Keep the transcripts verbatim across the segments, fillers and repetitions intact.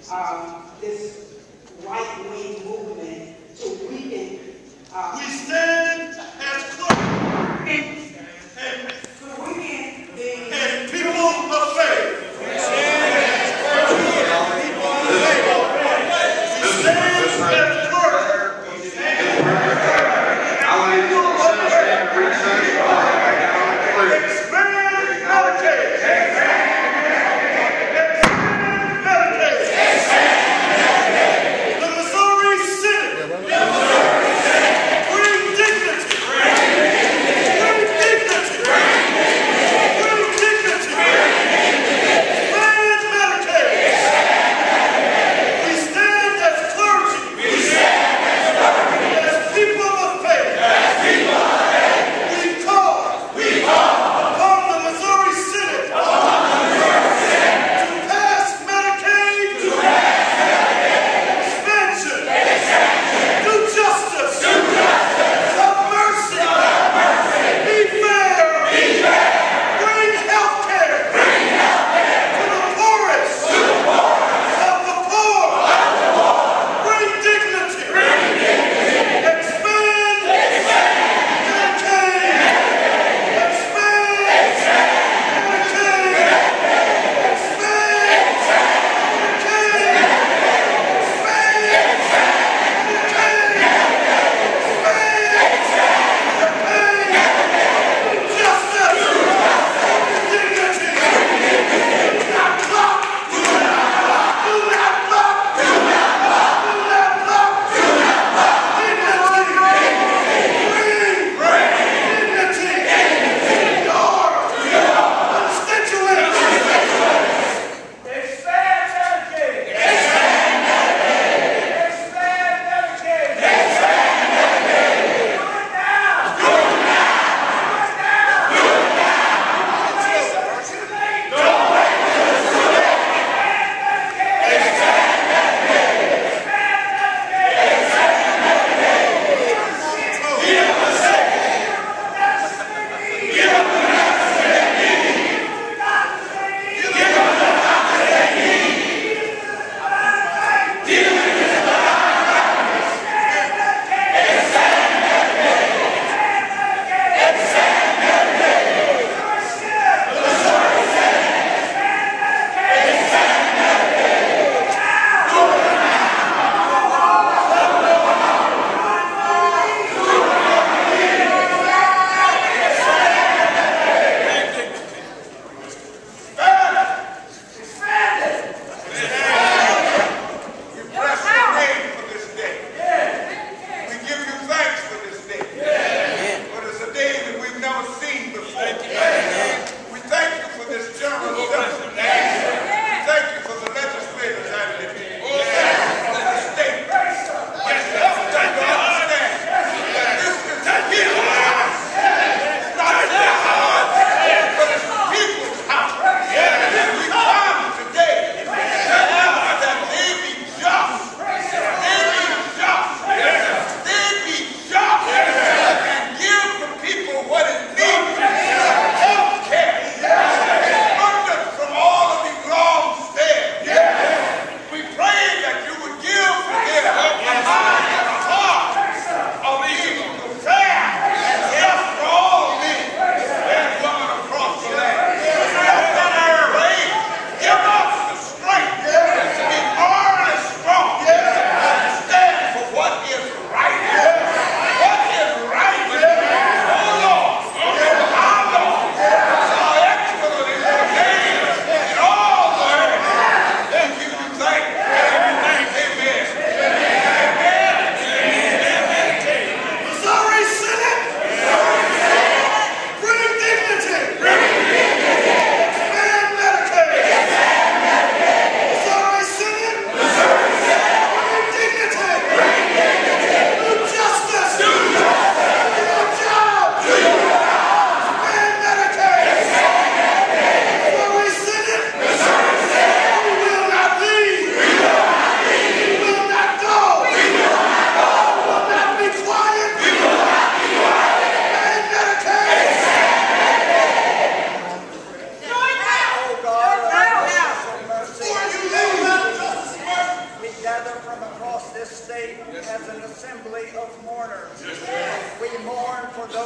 um, this right-wing movement to weaken. Uh, we stand as clerks and, and, to weaken the and people of faith. We stand as clerks. I want you to understand the research. Expand Medicaid. Expand Medicaid. The Missouri Senate. We did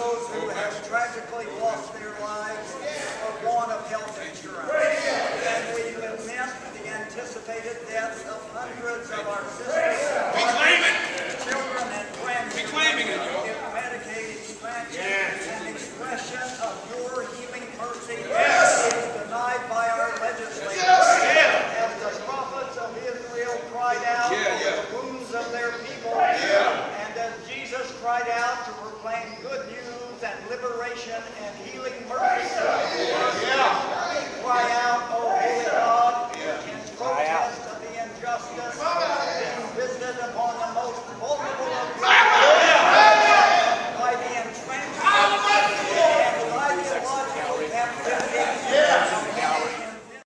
those who have tragically lost their lives for want of health insurance. And we lament the anticipated deaths of hundreds of our sisters, We claim it. children, and grandchildren. We claiming it, yo. If Medicaid expansion Yes. and expression of your healing mercy Yes. is denied by our legislators. Yeah. As the prophets of Israel cried out Yeah, over yeah. the wounds of their people, Yeah. and as Jesus cried out to proclaim good news and liberation and healing mercy, Yeah. we cry out, O